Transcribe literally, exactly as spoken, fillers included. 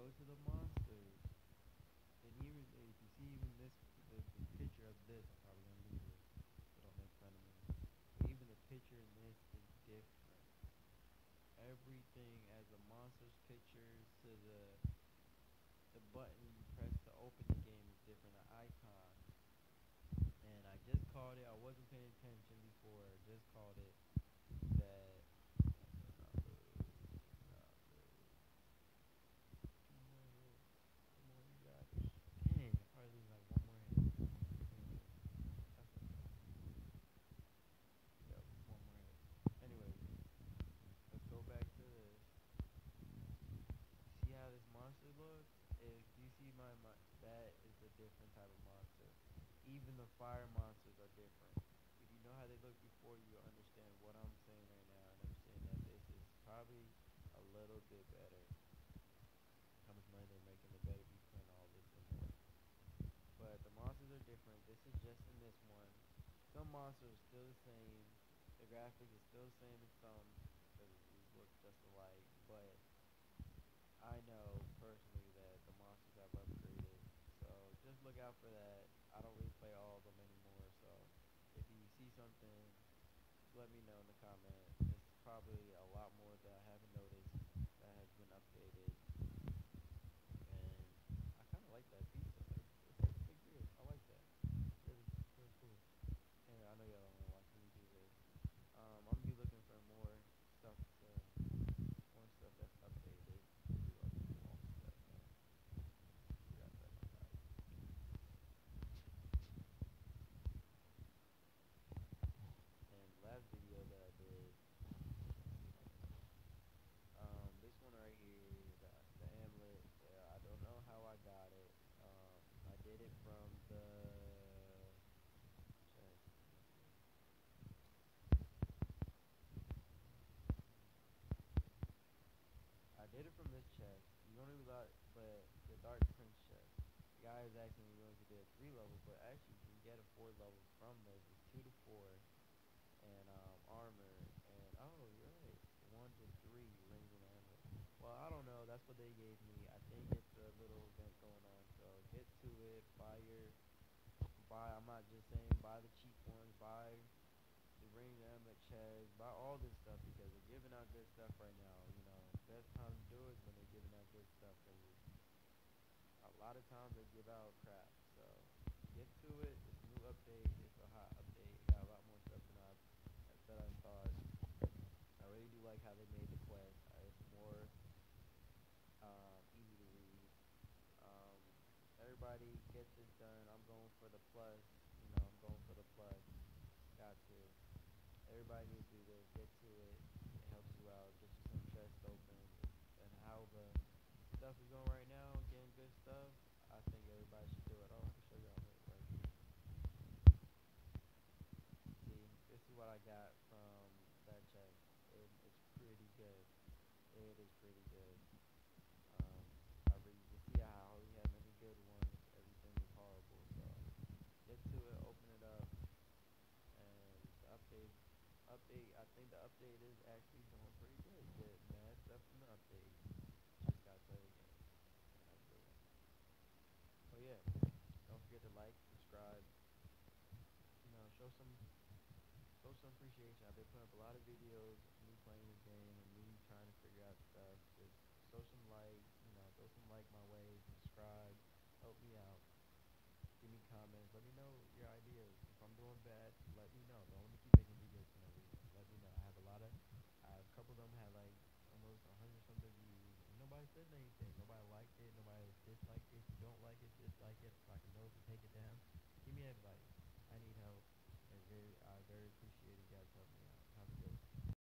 go to the monsters, and even if you see even this, the, the picture of this, I'm probably gonna leave it so don't make fun of me. But even the picture in this is different. Everything as the monsters pictures to the the button you press to open the game is different. The icon, and I just called it. I wasn't paying attention before. I just called it that. Do not lose. Do not lose. Two more hits. Come on, you got. Dang, I probably lose like one more hit. Anyways, that's okay. Yep, one more hit. Anyways, let's go back to this. You see how this monster looks? If you see my, my that is a different type of monster. Even the fire monsters are different. If you know how they look before, you understand what I'm saying right now, and understand that this is probably a little bit better. How much money they're making, they better be putting all this in there. But the monsters are different. This is just in this one. Some monsters are still the same. The graphics is still the same in some because these look just alike. But I know personally that the monsters have upgraded. So just look out for that. I don't really play all of them anymore. So if you see something, just let me know in the comment. It's probably a lot more that I haven't noticed that has been updated. And I kind of like that pizza. Like, it's like a big deal. I like that. Really, really cool. And I know y'all don't want to watch me do this. Um, I'm gonna be looking for more stuff to more stuff that's updated. Do other long stuff, man. Forgot that my bike. And last video that I did, um, this one right here, the the amulet. Uh, I don't know how I got it. Um, I did it from the chest. Let me see. I did it from this chest. You don't really lot, but the Dark Prince chest. The guy is asking me going to do a three level, but actually you can get a four level from this. It's two to four, and um, armor, and oh, you're right, one to three rings and amulet. Well, I don't know. That's what they gave me. I think it's a little event going on, so get to it. Buy your, buy. I'm not just saying buy the cheap ones. Buy the ring, the amulet, chest. Buy all this stuff because they're giving out good stuff right now. You know, best time to do it is when they're giving out good stuff because a lot of times they give out crap. So get to it. It's a new update. It's a hot update. It got a lot more stuff than I that I thought. I really do like how they made the quest. Uh, It's more um, easy to read. Um, Everybody get this done. I'm going for the plus. You know, I'm going for the plus. Got to. Everybody needs to do this. Get to it. It helps you out. Get you some chests open. And how the stuff is going right now, getting good stuff. I think everybody should do it. Oh, I can show y'all it right here. See, this is what I got from that chest. It, it's pretty good. It is pretty good. Um, I really you see how we have many good ones. Everything is horrible. So get to it, open it up, and the update. Update. I think the update is actually doing pretty good. Get mad stuff from the update. Just gotta play the game, and that's it. But yeah, don't forget to like, subscribe. You know, show some show some appreciation. I've been putting up a lot of videos of me playing this game and me trying to figure out stuff. Just show some like, you know, throw some like my way, subscribe, help me out. Give me comments. Let me know your ideas. If I'm doing bad, let me know. Don't let me keep making videos for no reason. Let me know. I have a lot of, I have a couple of them had like almost a hundred something views, and nobody said anything. Nobody liked it. Nobody disliked it. If you don't like it, dislike it, so I can know to take it down. Give me advice. I need help, and very, I very appreciate.